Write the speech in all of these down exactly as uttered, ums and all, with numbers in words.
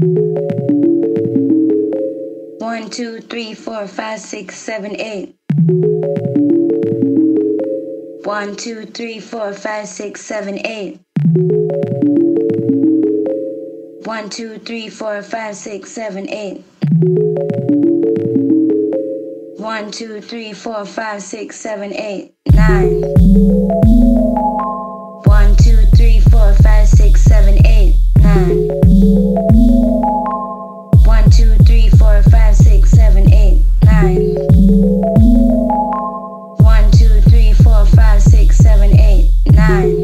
One, two, three, four, five, six, seven, eight. One, two, three, four, five, six, seven, eight. One, two, three, four, five, six, seven, eight. One, two, three, four, five, six, seven, eight, nine. One, two, three, four, five, six, seven, eight, nine. One, two, three, four, five, six, seven, eight, nine. One, two, three, four, five, six, seven, eight, nine.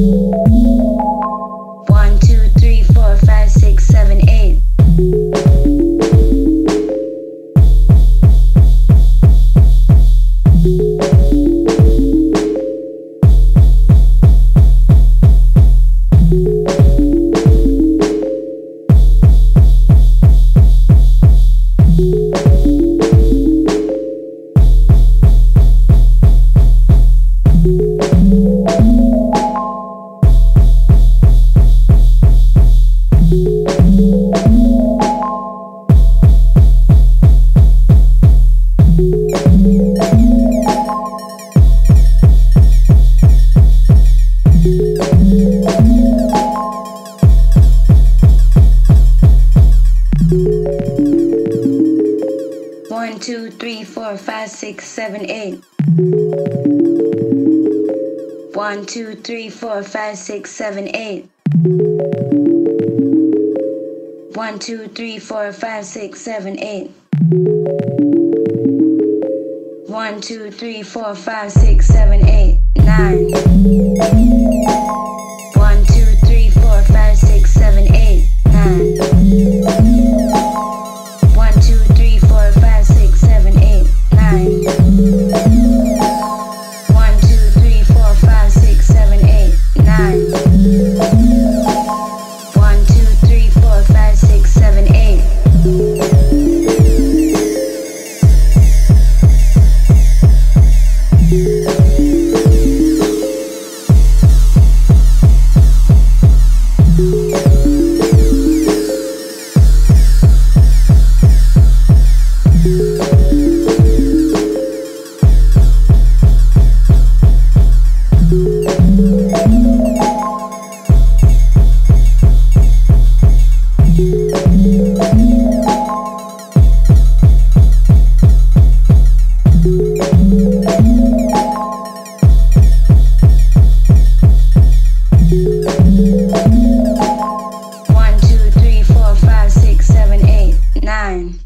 One, two, three, four, five, six, seven, eight. One, two, three, four, five, six, seven, eight. One, two, three, four, five, six, seven, eight. One, two, three, four, five, six, seven, eight. One, two, three, four, five, six, seven, eight, nine. One, two, three, four, five, six, seven, eight, nine. One, two, three, four, five, six, seven, eight, nine. One, two, three, four, five, six, seven, eight, nine. One, two, three, four, five, six, seven, eight. One, two, three, four, five, six, seven, eight, nine.